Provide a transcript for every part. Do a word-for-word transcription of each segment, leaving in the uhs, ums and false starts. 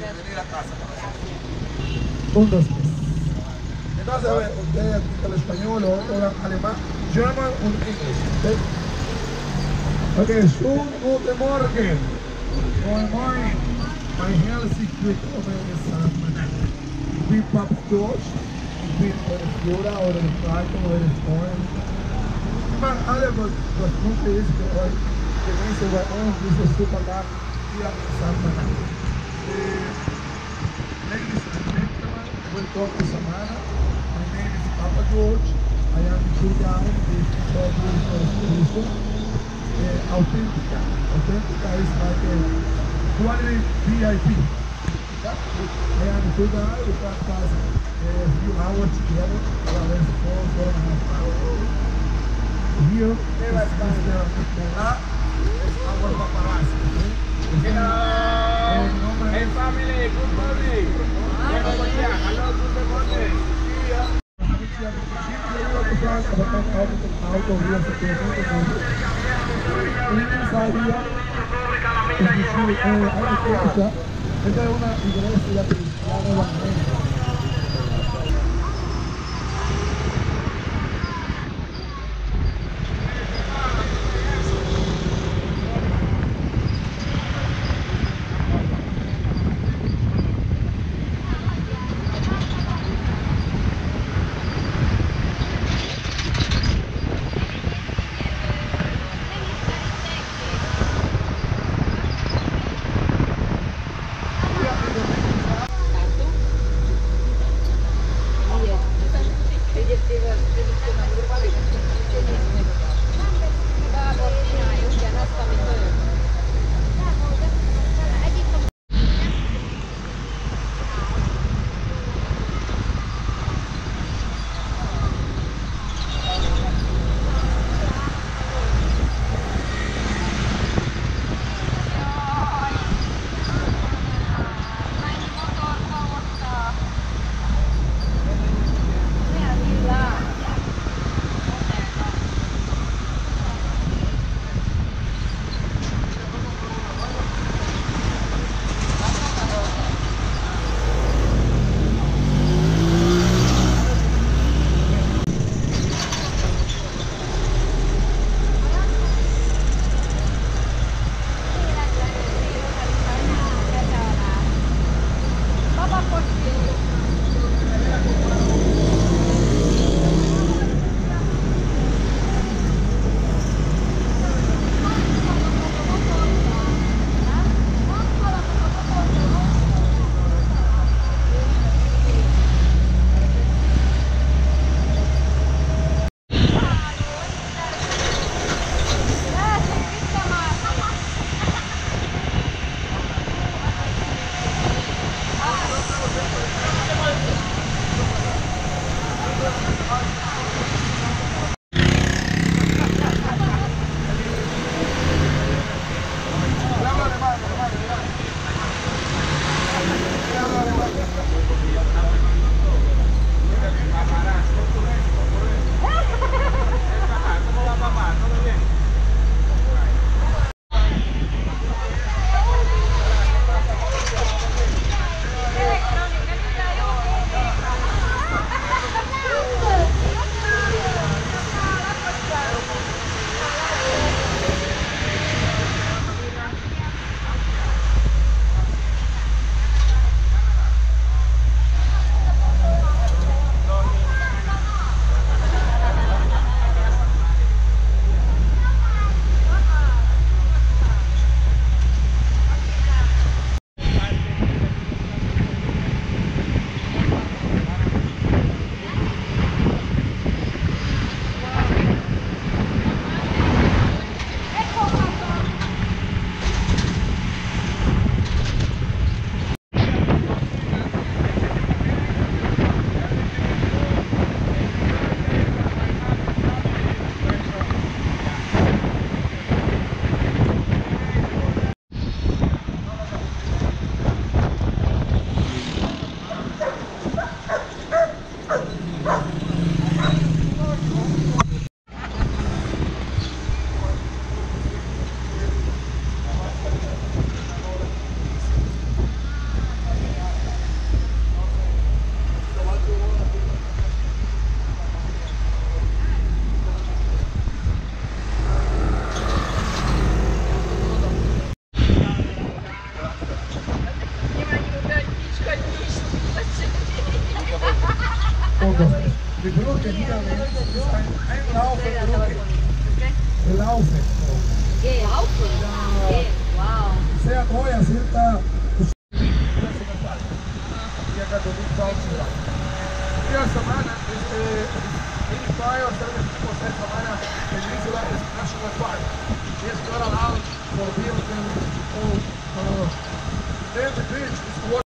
venir a casa. Un, dos, tres. Entonces, a ver, ustedes hablan español o hablan alemán. German und English. Okay, okay. Schönen guten Morgen. Good morning. My healthy quick over the sun. Ich bin Papa Deutsch. Ich bin von der Flora oder der Frage oder der Freund. Man, alle, was, was gut ist für euch, genießen bei uns diese Supermarkt hier am Samstag. Ladies and gentlemen, welcome to Samana. My name is Papa George. I am the tour guide, the travel for expedition. Uh, Authentica. Authentica is like a quality V I P. Yeah? I am the tour guide. We can pass a few hours together. Well, there's four, four and a half hours. Here is Mister Mola. It's our paparazzi. Hello! Hey family, good morning! Hello, good morning! Esta es una iglesia cristiana evangélica. Perché hier links ist ein, ein Laufenbrücke. Wir laufen. Che? Laufen? Che? Wow. Sehr teuer, circa... Y acá todo un pausa. Y la semana, este, ele vai hacer el equipo esta semana en Isla National Park. Y es not allowed for building or uh, then the beach is what.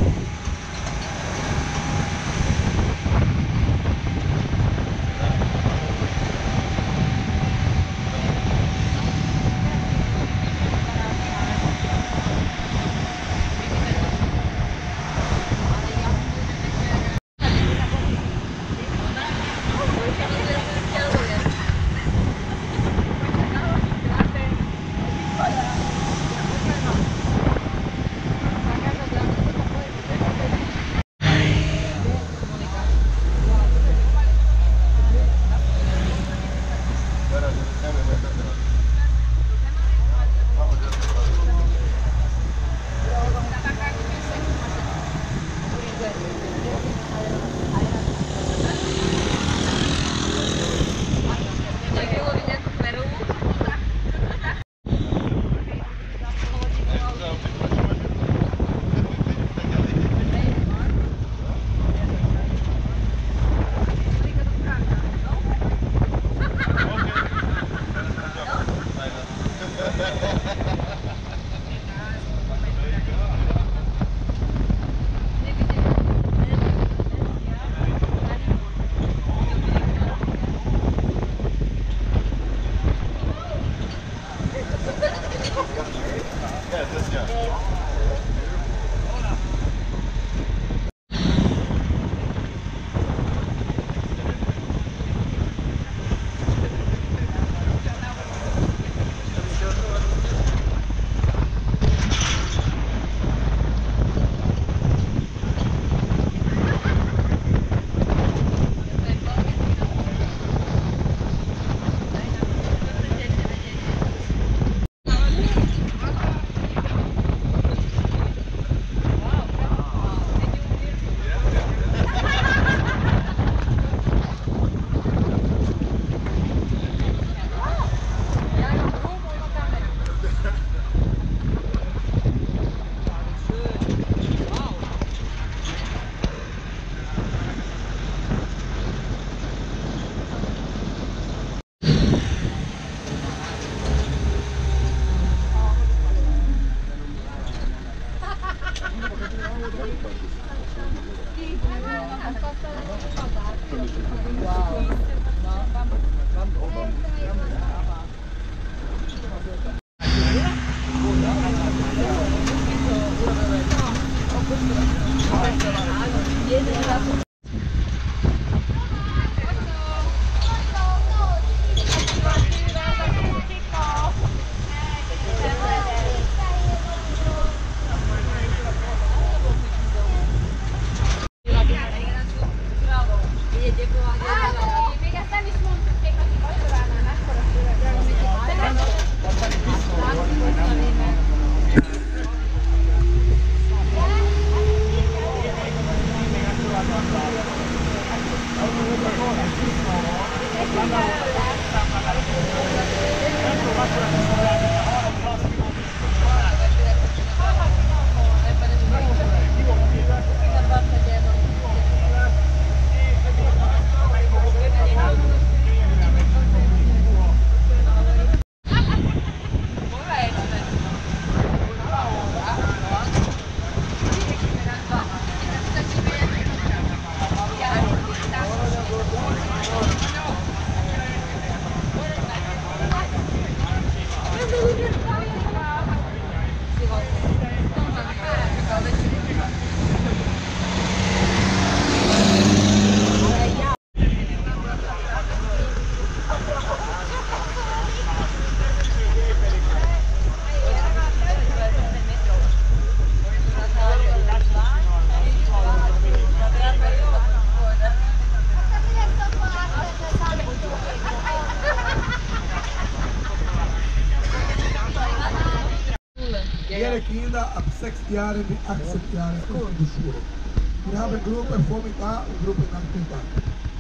Kinder ab sechs Jahren bis achtzehn Jahre ist die Schule. Wir haben Gruppe Vormittag und Gruppe Nachmittag.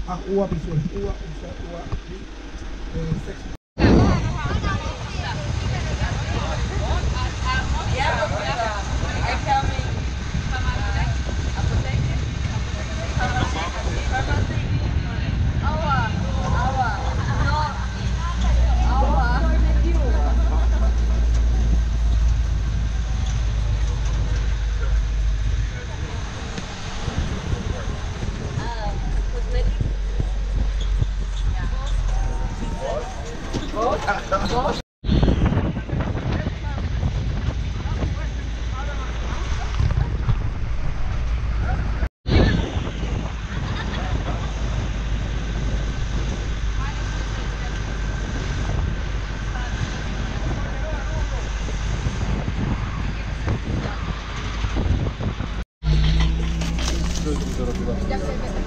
Aqua Visual, Aqua, Aqua, eh, Sex. Dove mi sono trovato?